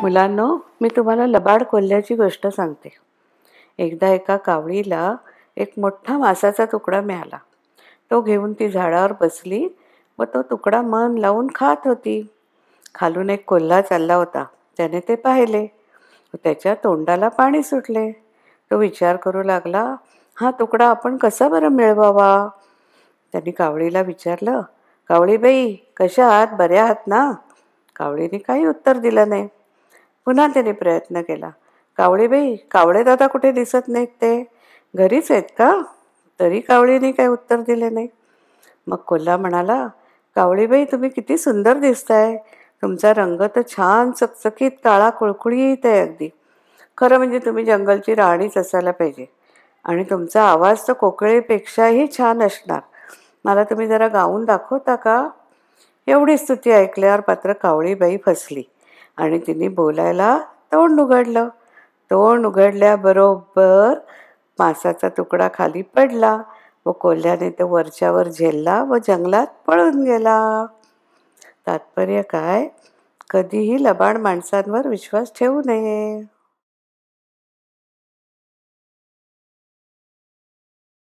मुलांनो, मी तुम्हाला लबाड कोल्ह्याची गोष्ट सांगते. एकदा एका कावळीला एक मोठा मासाचा तुकडा मिळाला. तो घेऊन ती झाडावर बसली व तो तुकडा मन लावून खात होती. खालून एक कोल्हा चालला होता. त्याने ते पाहिले व त्याच्या तोंडाला पाणी सुटले. तो विचार करू लागला, हा तुकडा आपण कसा बरं मिळवावा. त्यांनी कावळीला विचारलं, कावळीबाई, कशा आहात, बऱ्या आहात ना? कावळीने काही उत्तर दिलं नाही. पुन्हा त्याने प्रयत्न केला, कावळीबाई, कावळे दादा कुठे दिसत नाहीत, ते घरीच आहेत का? तरी कावळीने काही उत्तर दिले नाही. मग कोल्हा म्हणाला, कावळीबाई, तुम्ही किती सुंदर दिसताय. तुमचा रंग तर छान चकचकीत काळा कुळकुळीत आहे अगदी. खरं म्हणजे तुम्ही जंगलची राणीच असायला पाहिजे. आणि तुमचा आवाज तर कोकिळेपेक्षाही छान असणार. मला तुम्ही जरा गाऊन दाखवता का? एवढी स्तुती ऐकल्यावर मात्र कावळीबाई फसली आणि तिने बोलायला तोंड उघडलं. तोंड उघडल्याबरोबर मासाचा तुकडा खाली पडला व कोल्ह्याने तो वरच्यावर झेलला व जंगलात पळून गेला. तात्पर्य काय? कधीही लबाड माणसांवर विश्वास ठेवू नये.